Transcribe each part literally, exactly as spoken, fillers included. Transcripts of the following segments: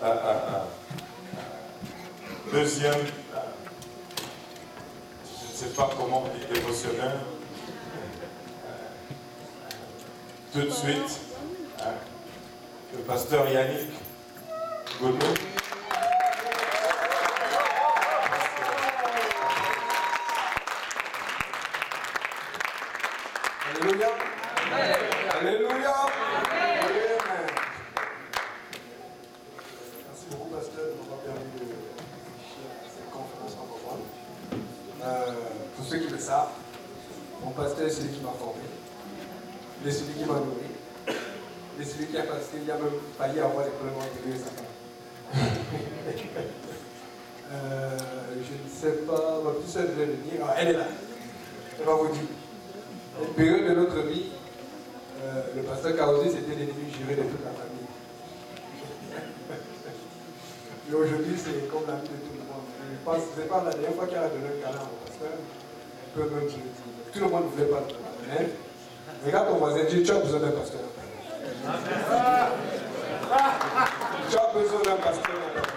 euh, euh, deuxième, euh, je ne sais pas comment dire, dévotionnel. Tout de suite, hein, le pasteur Yannick Godot. Alléluia. Alléluia. Merci beaucoup, pasteur, de m'avoir permis de faire cette conférence francophone. Euh, pour ceux qui le savent, mon pasteur est celui qui m'a formé. Il est celui qui m'a nourri. Il est celui qui a passé, il a même failli avoir des problèmes entre lui et sa femme. euh, je ne sais pas, ma petite soeur devait venir. Ah, elle est là. Elle va vous dire. Une période de notre vie, euh, le pasteur Kaozi, c'était l'ennemi juré de toute la famille. Et aujourd'hui, c'est comme l'ami de tout le monde. Je pense que ce n'est pas la dernière fois qu'il a donné un câlin au pasteur. On peut même se le dire. Tout le monde ne voulait pas le donner. Regarde ton voisin, dis, tu as besoin d'un pasteur. Tu as besoin d'un pasteur.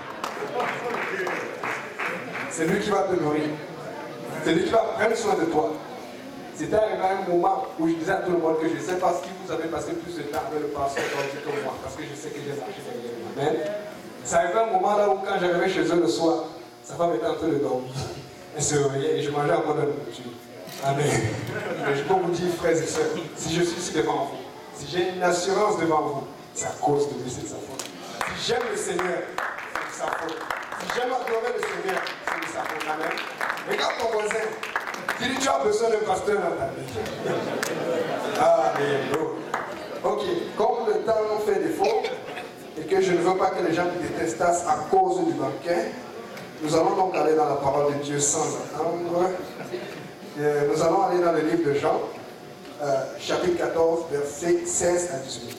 C'est lui qui va te nourrir. C'est lui qui va prendre soin de toi. C'était arrivé à un moment où je disais à tout le monde que je ne sais pas si vous avez passé plus de temps avec le pasteur que moi, parce que je sais que j'ai marché derrière lui. Amen. Ça arrivait un moment là où quand j'arrivais chez eux le soir, sa femme était en train de dormir. Elle se réveillait et je mangeais encore de la nourriture. Amen. Mais je peux vous dire, frères et sœurs, si je suis ici devant vous, si j'ai une assurance devant vous, c'est à cause de lui, c'est de sa faute. Si j'aime le Seigneur, c'est de sa faute. Si j'aime adorer le Seigneur, c'est de sa faute. Amen. Regarde ton voisin. Dis-lui, tu as besoin d'un pasteur dans ta vie. Alléluia. Ok, comme le temps fait défaut et que je ne veux pas que les gens me détestassent à cause du banquet, nous allons donc aller dans la parole de Dieu sans attendre. Et nous allons aller dans le livre de Jean, euh, chapitre quatorze, versets seize à dix-huit.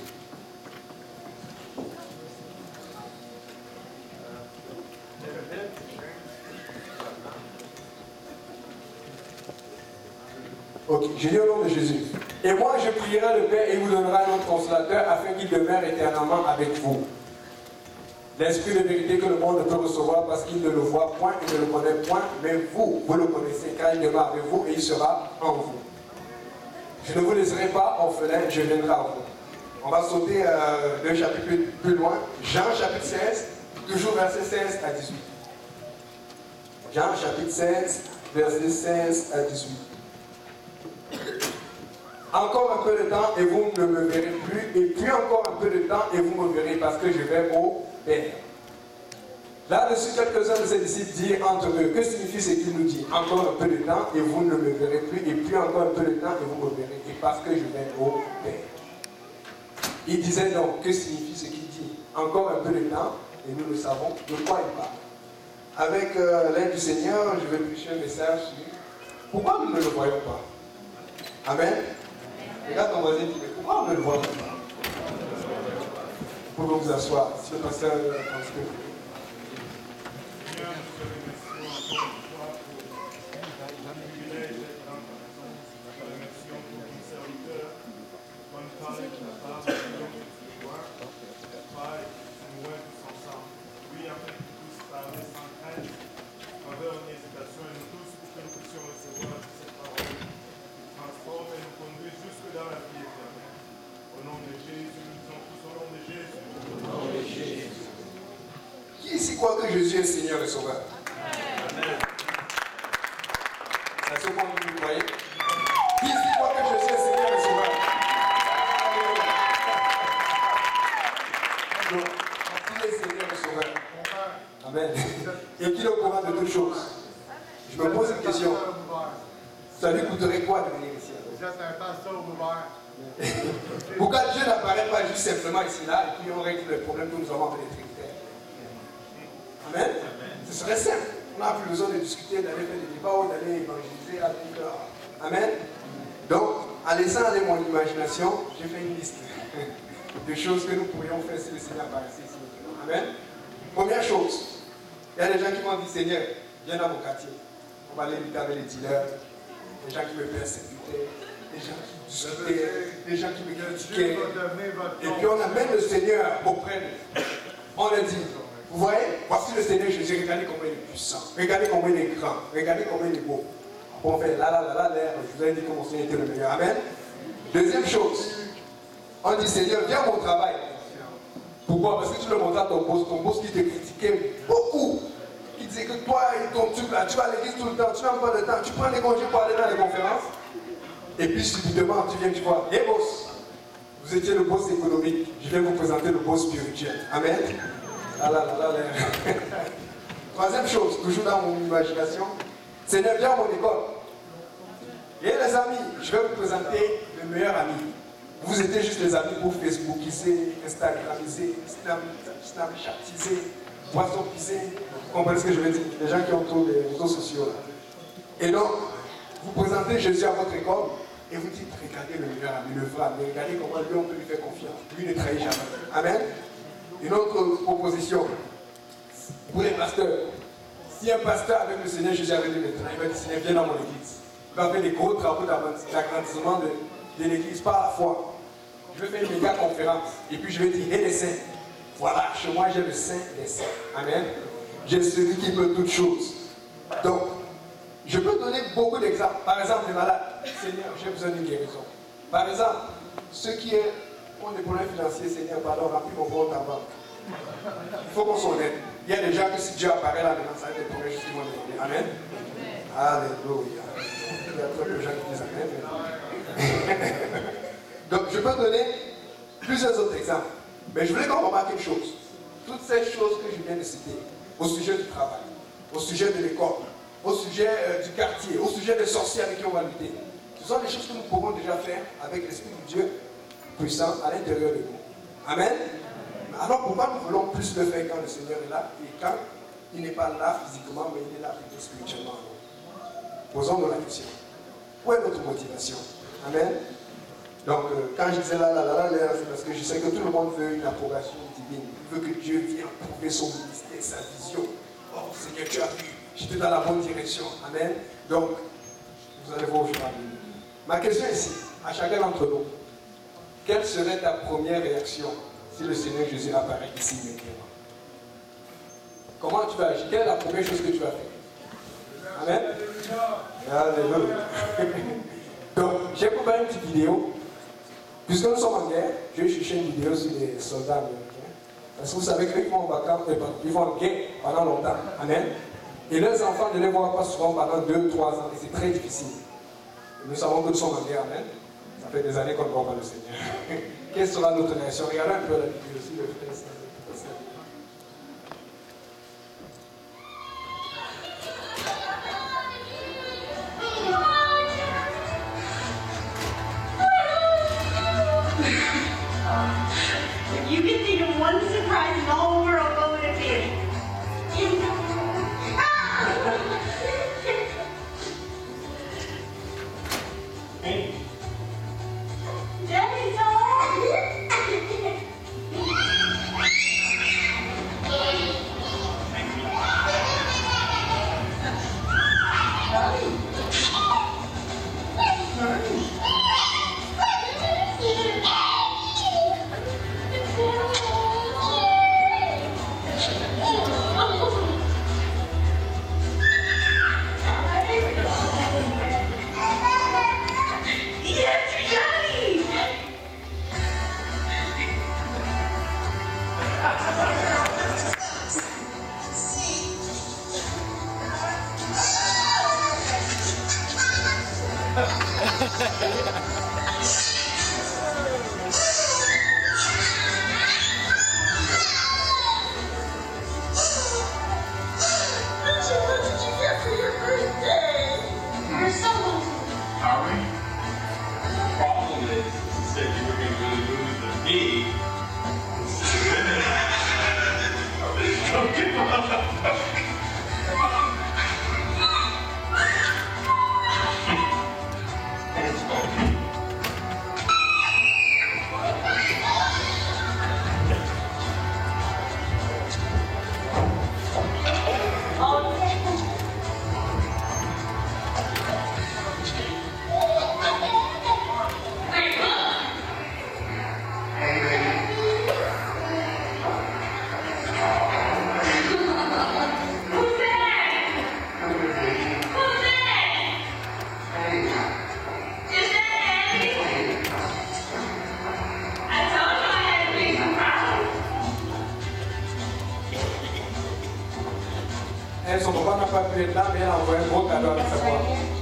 Ok, je dis au nom de Jésus. Et moi, je prierai le Père et il vous donnera un autre consolateur afin qu'il demeure éternellement avec vous. L'esprit de vérité que le monde ne peut recevoir parce qu'il ne le voit point et ne le connaît point, mais vous, vous le connaissez car il demeure avec vous et il sera en vous. Je ne vous laisserai pas orphelin, je viendrai à vous. On va sauter euh, deux chapitres plus, plus loin. Jean chapitre seize, toujours verset seize à dix-huit. Jean chapitre seize, verset seize à dix-huit. Encore un peu de temps et vous ne me verrez plus, et puis encore un peu de temps et vous me verrez parce que je vais au Père. Là-dessus, quelques-uns de ses disciples dirent entre eux, que signifie ce qu'il nous dit? Encore un peu de temps et vous ne me verrez plus, et puis encore un peu de temps et vous me verrez, et parce que je vais au Père. Il disait donc, que signifie ce qu'il dit? Encore un peu de temps et nous le savons de quoi il parle. Avec euh, l'aide du Seigneur, je vais prêcher un message sur pourquoi nous ne le voyons pas. Amen. Regarde ton voisin et dis, mais pourquoi on ne le voit pas? Vous pouvez vous asseoir. Si le pasteur pense que vous. Qui ici croit que Jésus est Seigneur et Sauveur? Amen. C'est ce qu'on vous voyez. Qui ici croit que Jésus est Seigneur et Sauveur? Donc, il est Seigneur et Sauveur. Amen. Et qu'il est au courant de toutes choses. Je me pose une question. Ça lui coûterait quoi de venir ici? Pourquoi Dieu n'apparaît pas juste simplement ici là et puis on règle le problème que nous avons avec les Trinitaires? Amen. Ce serait simple. On n'a plus besoin de discuter, d'aller faire des débats ou d'aller évangéliser avec eux. Amen. Donc, en laissant aller mon imagination, j'ai fait une liste de choses que nous pourrions faire si le Seigneur apparaissait ici. Amen. Première chose, il y a des gens qui m'ont dit, Seigneur, viens dans mon quartier. On va aller lutter avec les dealers, les gens qui me persécutaient, les gens qui discutaient, les gens qui me critiquaient. Et puis on amène le Seigneur auprès de nous. On leur dit, Vous voyez, voici le Seigneur Jésus, regardez comment il est puissant, regardez comment il est grand, regardez comment il est beau. On fait là, là, là, là, l'air, je vous ai dit que mon Seigneur était le meilleur. Amen. Deuxième chose, on dit Seigneur, viens à mon travail. Pourquoi? Parce que tu le montres à ton boss, ton boss qui te critiquait beaucoup. Qui disait que toi et ton truc là, tu vas à l'église tout le temps, tu n'as pas de temps, tu prends des congés pour aller dans les conférences. Et puis subitement, tu viens, tu vois, hé hey, boss, vous étiez le boss économique, je vais vous présenter le boss spirituel. Amen. Ah là là là là. Troisième chose, toujours dans mon imagination, Seigneur, viens à mon école. Et les amis, je vais vous présenter le meilleur ami. Vous étiez juste des amis pour Facebookiser, Instagramiser, Snapchatiser, poissoniser. Vous comprenez ce que je veux dire? Les gens qui entourent les réseaux sociaux là. Et donc, vous présentez Jésus à votre école et vous dites, regardez le meilleur ami, le vrai ami, regardez comment lui on peut lui faire confiance. Lui ne trahit jamais. Amen. Une autre proposition pour les pasteurs. Si un pasteur avec le Seigneur Jésus avait dit maintenant, il va dire Seigneur, viens dans mon église. Il va faire des gros travaux d'agrandissement de, de l'église par la foi. Je vais faire une méga conférence. Et puis je vais dire, hé les saints, voilà, chez moi j'ai le saint des saints. Amen. J'ai celui qui peut toutes choses. Donc, je peux donner beaucoup d'exemples. Par exemple, les malades. Seigneur, j'ai besoin d'une guérison. Par exemple, ceux qui ont des problèmes financiers, Seigneur, pardon, remplis mon compte en banque. Il faut qu'on s'en aide. Il y a des gens que si Dieu apparaît là maintenant, ça va être des problèmes justement de Amen. Alléluia. Il y a trop de gens qui disent Amen. Donc, je peux donner plusieurs autres exemples. Mais je voulais qu'on remarque quelque chose. Toutes ces choses que je viens de citer, au sujet du travail, au sujet de l'école, au sujet euh, du quartier, au sujet des sorciers avec qui on va lutter, ce sont des choses que nous pouvons déjà faire avec l'Esprit de Dieu puissant à l'intérieur de nous. Amen. Alors pourquoi nous voulons plus le faire quand le Seigneur est là et quand il n'est pas là physiquement, mais il est là plutôt spirituellement? Posons-nous la question. Où est notre motivation? Amen. Donc, euh, quand je disais là, là, là, là, là, c'est parce que je sais que tout le monde veut une approbation divine. Il veut que Dieu vienne prouver son ministère, sa vision. Oh, Seigneur, tu as vu, j'étais dans la bonne direction. Amen. Donc, vous allez voir où je vais venir. Ma question ici, à chacun d'entre nous, quelle serait ta première réaction si le Seigneur Jésus apparaît ici maintenant? Comment tu vas agir? Quelle est la première chose que tu vas faire? Amen. Alléluia. Donc, j'ai préparé une petite vidéo. Puisque nous sommes en guerre, je vais chercher une vidéo sur les soldats américains. Parce que vous savez qu'ils vont en vacances, ils vont en guerre pendant longtemps. Amen. Et leurs enfants ne les voient pas souvent pendant deux, trois ans. Et c'est très difficile. Et nous savons que nous sommes en guerre. Amen. Ça fait des années qu'on ne voit pas le Seigneur. Quelle sera notre réaction? Regardez un peu la vidéo aussi. Le frère. You can think of one surprise in the whole world, what would it be? Hey. Daddy's home! elle, son papa n'a pas pu être là, mais elle a envoyé un gros cadeau avec sa voix.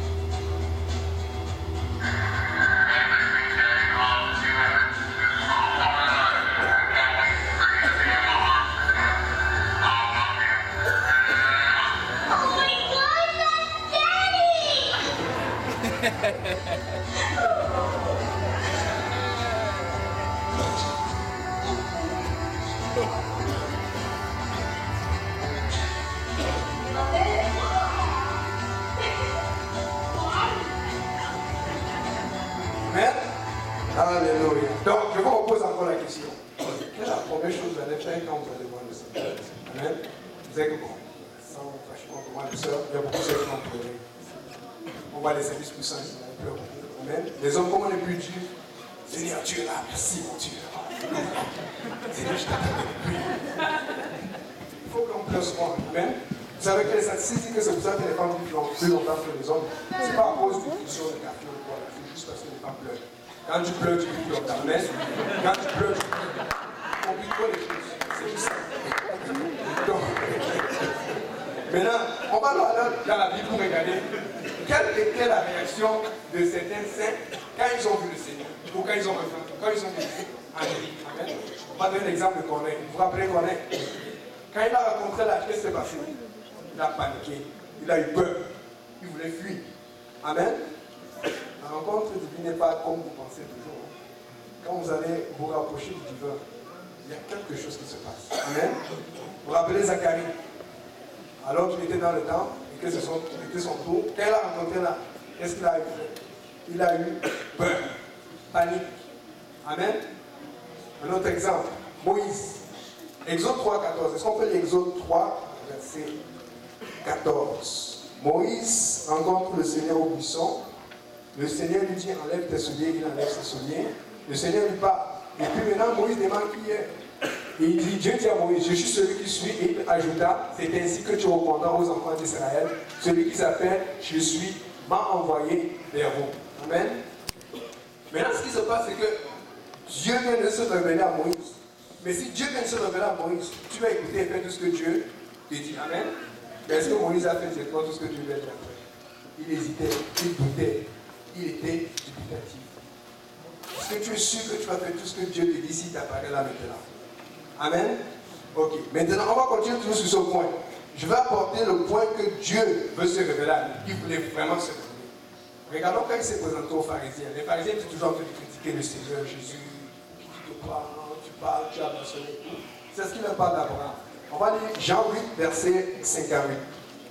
Alléluia. Donc, je vous repose encore la question. Quelle est la première chose que vous allez faire quand vous allez voir le Seigneur? Amen. Vous savez que bon, sans franchement, comment le soeur, il y a beaucoup de choses qui vont pleurer. On voit les services puissants, ils vont pleurer. Amen. Les hommes, comment les plus dire, Seigneur, tu es là, merci mon Dieu. Seigneur, je t'attendais depuis. Il faut qu'on pleure souvent. Amen. Vous savez que les statistiques, c'est pour ça que les femmes vivent plus longtemps que les hommes. Ce n'est pas à cause d'une question de café ou quoi, c'est juste parce que les femmes pleurent. Quand tu pleures, tu vis longtemps. Amen. Quand tu pleures, tu pleures. On vit trop les choses. C'est juste ça. Donc, maintenant, on va aller dans la Bible pour regarder quelle était la réaction de certains saints quand ils ont vu le Seigneur, ou quand ils ont vu, quand ils ont vu Angélique. Amen. On va donner l'exemple de Corneille. Vous vous rappelez Corneille? Quand il a rencontré la qu'est-ce qui s'est passé? Il a paniqué, il a eu peur, il voulait fuir. Amen. La rencontre divine n'est pas comme vous pensez toujours. Quand vous allez vous rapprocher du divin, il y a quelque chose qui se passe. Amen. Vous vous rappelez Zacharie? Alors qu'il était dans le temple et que c'était son, son tour, quand il a rencontré là, qu'est-ce qu'il a eu? Il a eu peur, panique. Amen. Un autre exemple, Moïse. Exode trois, quatorze. Est-ce qu'on peut l'Exode trois, verset quatorze? Moïse rencontre le Seigneur au buisson. Le Seigneur lui dit, enlève tes souliers. Il enlève ses souliers. Le Seigneur lui parle. Et puis maintenant, Moïse demande qui est. Et il dit, Dieu dit à Moïse, je suis celui qui suis. Et il ajouta, c'est ainsi que tu répondras aux enfants d'Israël. Celui qui s'appelle, je suis, m'a envoyé vers vous. Amen. Maintenant, ce qui se passe, c'est que Dieu vient de se révéler à Moïse. Mais si Dieu vient de se révéler à Moïse, tu vas écouter et faire tout ce que Dieu te dit. Amen. Mais est-ce que Moïse a fait exactement tout ce que Dieu lui a dit après? Il hésitait, il doutait, il était dubitatif. Est-ce que tu es sûr que tu vas faire tout ce que Dieu te dit s'il t'apparaît là maintenant? Amen. Ok. Maintenant, on va continuer toujours sur ce point. Je vais apporter le point que Dieu veut se révéler à lui. Il voulait vraiment se révéler. Regardons quand il s'est présenté aux pharisiens. Les pharisiens étaient toujours en train de critiquer le Seigneur Jésus. Qui dit te parle, tu parles, tu as mentionné tout. C'est ce qu'il leur parle d'Abraham. On va lire Jean huit, verset cinq à huit.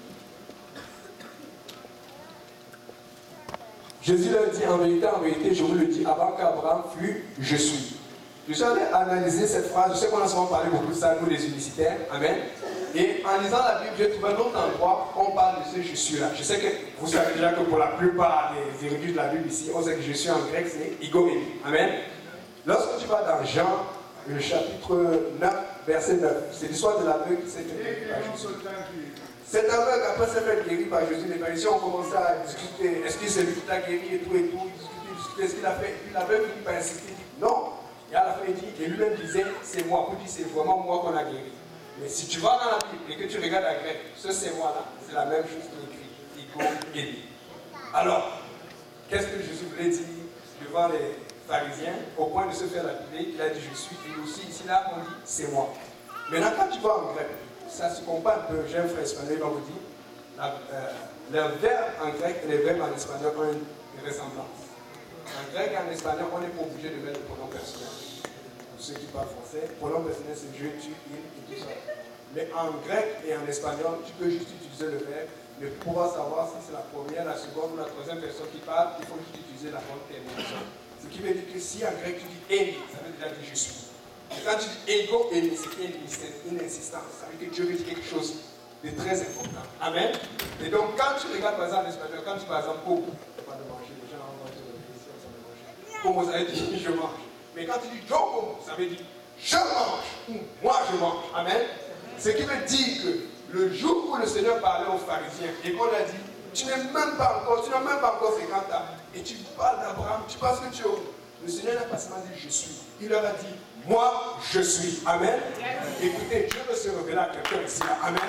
Jésus leur dit, en vérité, en vérité, je vous le dis, avant qu'Abraham fût, je suis. Je suis allé analyser cette phrase. Je sais qu'on a souvent parlé beaucoup de ça, nous les unicitaires. Amen. Et en lisant la Bible, j'ai trouvé un autre endroit où on parle de ce je suis là. Je sais que vous savez déjà que pour la plupart des érudits de la Bible ici, on sait que je suis en grec, c'est Ego Eimi. Amen. Lorsque tu vas dans Jean, le chapitre neuf, verset neuf, c'est l'histoire de l'aveugle qui s'est fait par Jésus. Cet aveugle, après s'être fait guérir par Jésus, les pharisiens ont commencé à discuter. Est-ce que c'est lui qui t'a guéri et tout et tout? Ils discutaient, discutaient. Est-ce qu'il a fait? Puis l'aveugle finit par insister. Il dit non. Et à la fin, il dit, et lui-même disait, c'est moi. Pour dire, c'est vraiment moi qu'on a guéri. Mais si tu vas dans la Bible et que tu regardes la grecque, ce c'est moi-là, c'est la même chose qui est écrit. Ego Eimi. Alors, qu'est-ce que Jésus voulait dire devant les pharisiens, au point de se faire lapider? Il a dit, je suis. Et aussi, ici, là, on dit, c'est moi. Maintenant, quand tu vas en grec, ça se compare un peu. J'ai un frère espagnol, il va vous dire, la, euh, les verbes en grec et les verbes en espagnol ont une, une ressemblance. En grec et en espagnol, on n'est pas obligé de mettre le pronom personnel. Pour ceux qui parlent français, le pronom personnel, c'est je, tu, il et tout ça. Mais en grec et en espagnol, tu peux juste utiliser le verbe, mais pour pouvoir savoir si c'est la première, la seconde ou la troisième personne qui parle, il faut juste utiliser la bonne terminaison. Ce qui veut dire que si en grec tu dis Eimi, ça veut déjà dire je suis. Et quand tu dis Ego Eimi, c'est une insistance. Ça veut dire que Dieu veut dire quelque chose de très important. Amen. Et donc quand tu regardes par exemple l'espagnol, quand tu par exemple Como, pas de manger, les gens ont mangé, Como, ça veut dire je mange. Mais quand tu dis yo como, ça veut dire je mange ou moi je mange. Amen. Ce qui veut dire que le jour où le Seigneur parlait aux pharisiens et qu'on a dit, tu n'es même pas encore, tu n'as même pas encore cinquante ans, et tu parles d'Abraham, tu penses que tu es où? Le Seigneur n'a pas seulement dit je suis. Il leur a dit, moi je suis. Amen. Écoutez, Dieu veut se révéler à quelqu'un ici. Amen.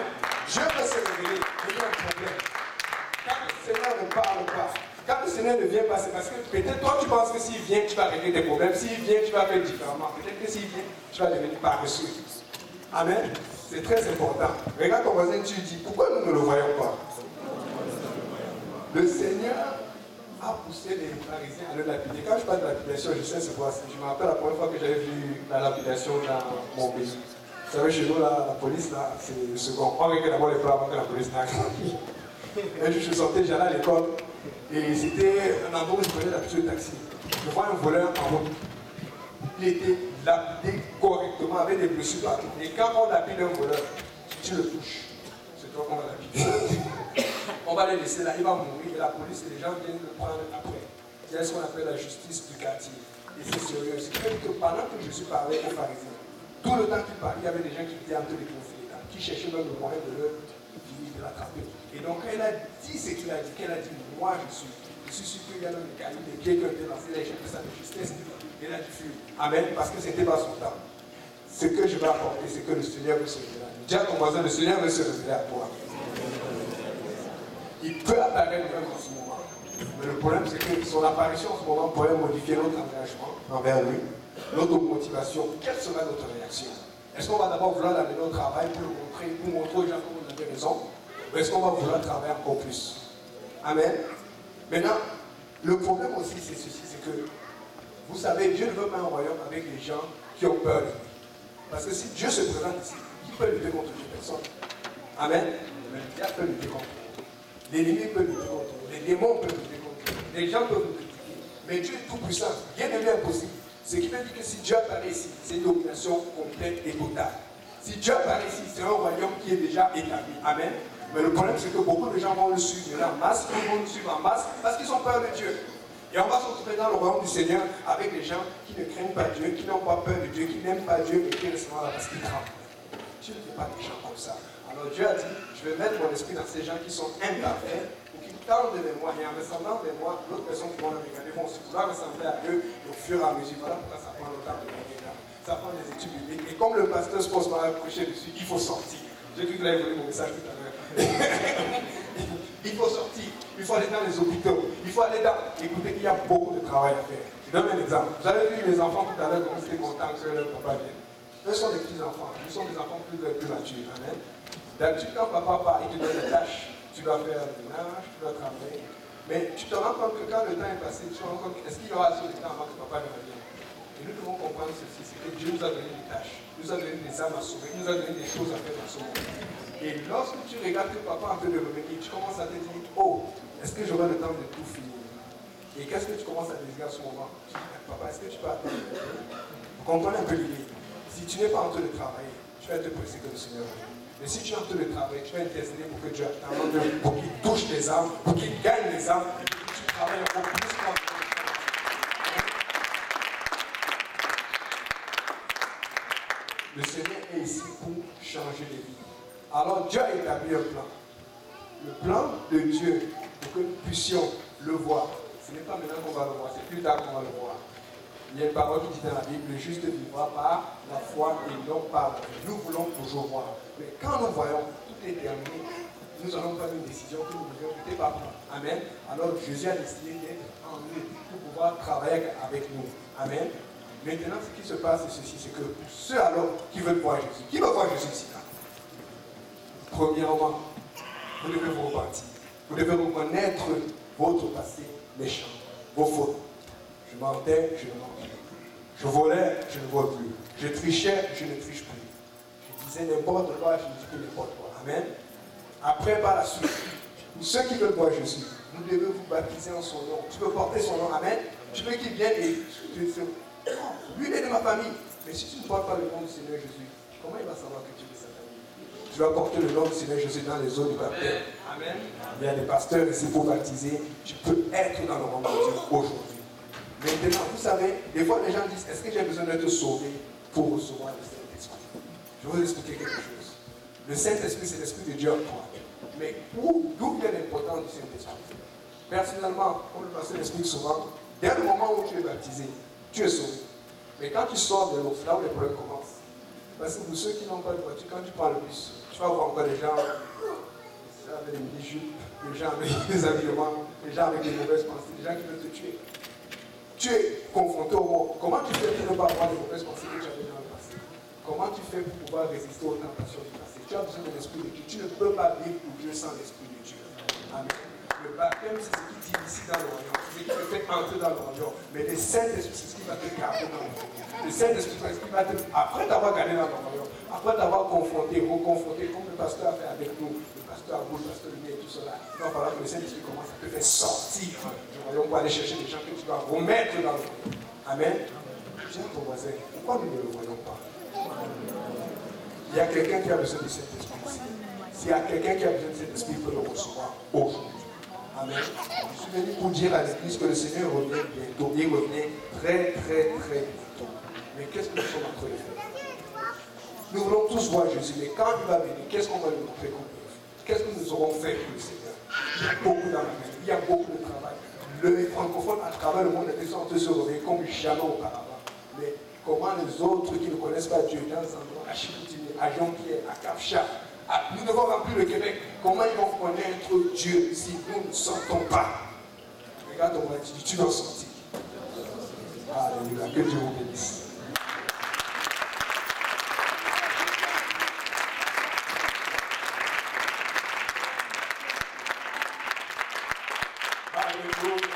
Dieu veut se révéler, il y a un problème. Quand le Seigneur ne parle pas, quand le Seigneur ne vient pas, c'est parce que peut-être toi tu penses que s'il vient, tu vas régler tes problèmes. S'il vient, tu vas faire différemment. Peut-être que s'il vient, tu vas devenir paresseux. Amen. C'est très important. Regarde ton voisin, tu lui dis, pourquoi nous ne le voyons pas? Le Seigneur a poussé les pharisiens à le lapider. Quand je parle de lapidation, je sais c'est quoi. Je me rappelle la première fois que j'avais vu la lapidation dans mon pays. Vous savez, chez nous, la, la police, là, c'est le second. On règle d'abord les plans avant que la police n'arrive. Un jour, je suis sorti, j'allais à l'école, et c'était un endroit où je prenais l'habitude de taxi. Je vois un voleur en route. Il était lapidé correctement, avec des blessures partout. Et quand on lapide un voleur, tu le touches. C'est toi qu'on va lapider. On va le laisser là, il va mourir, et la police et les gens viennent le prendre après. C'est ce qu'on appelle la justice du quartier. Et c'est sérieux. C'est que pendant que je suis parlé aux pharisiens, tout le temps qu'il parlait, il y avait des gens qui étaient en train de confier, qui cherchaient même le moyen de le de l'attraper. Et donc, quand elle a dit ce qu'il a dit, qu'elle a dit, moi je suis, je suis sûr qu'il y a un caillou, des pieds qui ont été lancés, j'ai fait ça de justesse. Elle a dit, Amen, parce que c'était pas son temps. Ce que je vais apporter, c'est que le Seigneur veut se révéler. Dis à ton voisin, le Seigneur veut se révéler à toi. Il peut apparaître même en ce moment. Mais le problème, c'est que son apparition en ce moment pourrait modifier notre engagement envers lui, notre motivation. Quelle sera notre réaction? Est-ce qu'on va d'abord vouloir l'amener au travail pour le montrer, pour montrer aux gens qu'on avait raison? Ou est-ce qu'on va vouloir travailler encore plus? Amen. Maintenant, le problème aussi, c'est ceci, c'est que, vous savez, Dieu ne veut pas un royaume avec des gens qui ont peur de lui. Parce que si Dieu se présente ici, qui peut lutter contre Dieu? Personne. Amen. Mais le diable peut lutter contre lui. L'ennemi peut lutter contre lui. Les démons peuvent lutter contre lui. Les gens peuvent nous critiquer. Mais Dieu est tout puissant. Rien n'est impossible. Ce qui veut dire que si Dieu apparaît ici, c'est une domination complète et totale. Si Dieu apparaît ici, c'est un royaume qui est déjà établi. Amen. Mais le problème, c'est que beaucoup de gens vont le suivre en masse, ils vont le suivre en masse parce qu'ils ont peur de Dieu. Et on va se retrouver dans le royaume du Seigneur avec des gens qui ne craignent pas Dieu, qui n'ont pas peur de Dieu, qui n'aiment pas Dieu, mais qui restent là parce qu'ils craignent. Dieu ne fait pas des gens comme ça. Alors Dieu a dit, je vais mettre mon esprit dans ces gens qui sont imparfaits, ou qui tendent vers moi, et en ressemblant vers moi, d'autres personnes qui vont le regarder vont se vouloir ressembler à eux au fur et à mesure. Voilà pourquoi ça prend le temps de venir là. Ça prend des études bibliques. Et comme le pasteur se pose par prêcher dessus, il faut sortir. J'ai cru que là, il voulait mon message tout à l'heure. Il faut sortir, il faut aller dans les hôpitaux, il faut aller dans... Écoutez, il y a beaucoup de travail à faire. Je donne un exemple. Vous avez vu les enfants tout à l'heure, comme ils étaient contents que leur papa vienne. Eux sont des petits enfants, ils sont des enfants plus, plus matures. Amen. D'habitude, quand papa part, il te donne des tâches. Tu dois faire le ménage, tu dois travailler. Mais tu te rends compte que quand le temps est passé, tu te rends compte est-ce qu'il y aura assez de temps avant que papa ne revienne? Et nous devons comprendre ceci, c'est que Dieu nous a donné des tâches, nous a donné des âmes à sauver, nous a donné des choses à faire dans ce monde. Et lorsque tu regardes que papa est en train de revenir, tu commences à te dire, oh, est-ce que j'aurai le temps de tout finir? Et qu'est-ce que tu commences à désirer à ce moment? Tu dis, papa, est-ce que tu peux attendre? Vous comprenez un peu l'idée? Si tu n'es pas en train de travailler, tu vas te presser que le Seigneur revienne. Mais si tu es en train de travailler, tu vas intercéder pour que Dieu attende, pour qu'il touche les âmes, pour qu'il gagne les âmes, et que tu travailles encore plus fort. Le Seigneur est ici pour changer les vies. Alors Dieu a établi un plan. Le plan de Dieu, pour que nous puissions le voir. Ce n'est pas maintenant qu'on va le voir, c'est plus tard qu'on va le voir. Il y a une parole qui dit dans la Bible, le juste vivra par la foi et non par la foi. Nous voulons toujours voir. Mais quand nous voyons, tout est terminé, nous allons prendre une décision que nous ne devions peut-être pas prendre. Amen. Alors Jésus a décidé d'être en nous pour pouvoir travailler avec nous. Amen. Maintenant, ce qui se passe, c'est ceci, c'est que ceux alors qui veulent voir Jésus, qui veut voir Jésus ici là? Premièrement, vous devez vous repentir. Vous devez reconnaître votre passé méchant, vos fautes. Je mentais, je ne mens plus. Je volais, je ne vole plus. Je trichais, je ne triche plus. Je disais n'importe quoi, je ne dis que n'importe quoi. Amen. Après, par la suite, pour ceux qui veulent voir Jésus, vous devez vous baptiser en son nom. Tu peux porter son nom. Amen. Tu veux qu'il vienne et tu te dis, lui, il est de ma famille. Mais si tu ne portes pas le nom du Seigneur Jésus, comment il va savoir que tu es de sa famille? Tu vas porter le nom du Seigneur Jésus dans les eaux du baptême. Amen. Il y a des pasteurs ici pour baptiser. Tu peux être dans le royaume de Dieu aujourd'hui. Maintenant, vous savez, des fois les gens disent, est-ce que j'ai besoin d'être sauvé pour recevoir le Saint-Esprit? Je vais vous expliquer quelque chose. Le Saint-Esprit, c'est l'Esprit de Dieu en toi. Mais d'où vient l'importance du Saint-Esprit? Personnellement, comme le pasteur l'explique souvent, dès le moment où tu es baptisé, tu es sauvé. Mais quand tu sors de l'eau, c'est là où les problèmes commencent. Parce que pour ceux qui n'ont pas de voiture, quand tu prends le bus, tu vas voir encore des gens avec des mini-jupes, des gens avec des habillements, des gens avec des mauvaises pensées, des gens qui veulent te tuer. Tu es confronté au monde. Comment tu fais pour ne pas avoir de mauvaises pensées que tu avais dans le passé? Comment tu fais pour pouvoir résister aux tentations du passé? Tu as besoin de l'Esprit de Dieu. Tu ne peux pas vivre pour Dieu sans l'Esprit de Dieu. Amen. Le baptême, c'est ce qui t'initie dans le royaume. C'est ce qui te fait entrer dans le royaume. Mais le Saint-Esprit, c'est ce qui va te garder dans le royaume. Le Saint-Esprit, c'est ce qui va te... Après t'avoir gardé dans le royaume, après t'avoir confronté, reconfronté, comme le pasteur a fait avec nous, le pasteur Abou, le pasteur Lumière et tout cela, il va falloir que le Saint-Esprit commence à te faire sortir du royaume pour aller chercher des gens que tu dois remettre dans le royaume. Amen. Viens ton voisin, pourquoi nous ne le voyons pas? Il y a quelqu'un qui a besoin de cet esprit ici. S'il y a quelqu'un qui a besoin de cet esprit, il peut le recevoir aujourd'hui. Amen. Je suis venu pour dire à l'église que le Seigneur revient bientôt. Il revient très, très, très bientôt. Mais qu'est-ce que nous sommes en train de faire? Nous voulons tous voir Jésus, mais quand il va venir, qu'est-ce qu'on va lui montrer comme preuve? Qu'est-ce que nous aurons fait pour le Seigneur? Il y a beaucoup d'argent, il y a beaucoup de travail. Les francophones à travers le monde sont en train de se réveiller comme jamais auparavant. Mais comment les autres qui ne connaissent pas Dieu dans un endroit, à Chicoutimi, à Jean-Pierre, à Kafcha, à, nous devons remplir le Québec, comment ils vont connaître Dieu si nous ne sortons pas? Regarde, on va dire, tu dois sortir. Alléluia, que Dieu vous bénisse. Alléluia.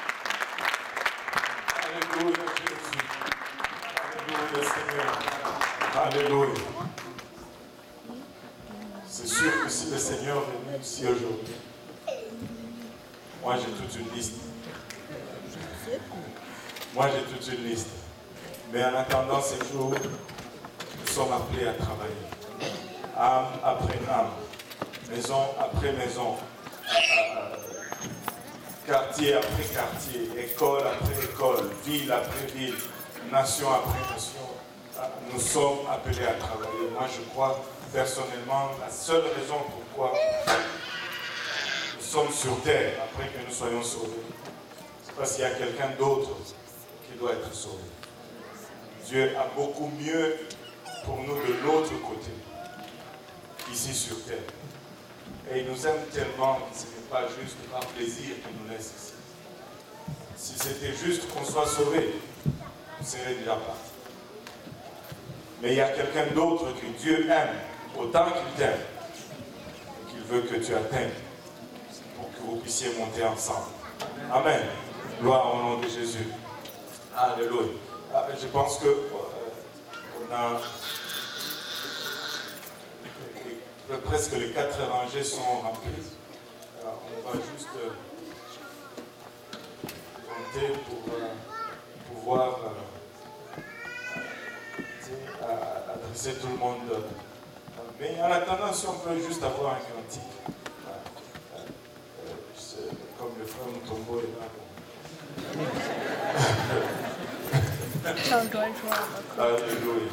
Alléluia, Jésus. Alléluia, Seigneur. Alléluia. C'est sûr que si le Seigneur est venu ici aujourd'hui, moi j'ai toute une liste. Moi j'ai toute une liste. Mais en attendant ces jours, nous sommes appelés à travailler. Âme après âme, maison après maison, quartier après quartier, école après école, ville après ville, nation après nation. Nous sommes appelés à travailler. Moi je crois personnellement, la seule raison pourquoi nous sommes sur terre après que nous soyons sauvés, c'est parce qu'il y a quelqu'un d'autre qui doit être sauvé. Dieu a beaucoup mieux pour nous de l'autre côté, ici sur terre. Et il nous aime tellement, ce n'est pas juste par plaisir qu'il nous laisse ici. Si c'était juste qu'on soit sauvé, on serait déjà parti. Mais il y a quelqu'un d'autre que Dieu aime autant qu'il t'aime, et qu'il veut que tu atteignes pour que vous puissiez monter ensemble. Amen. Gloire au nom de Jésus. Alléluia. Je pense que euh, on a euh, presque les quatre rangées sont remplies. Alors, on va juste euh, compter pour euh, pouvoir euh, adresser tout le monde. Mais en attendant, si on peut juste avoir un cantique, euh, euh, comme le frère Mutombo est là. Alléluia.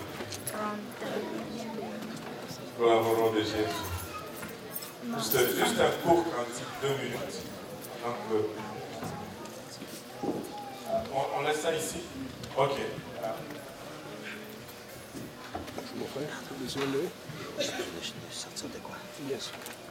Gloire au nom de Jésus. Juste, juste un court cantique, deux minutes. Donc, euh, on, on laisse ça ici? Ok. Mon frère, désolé. Je vais sortir de quoi? Yes.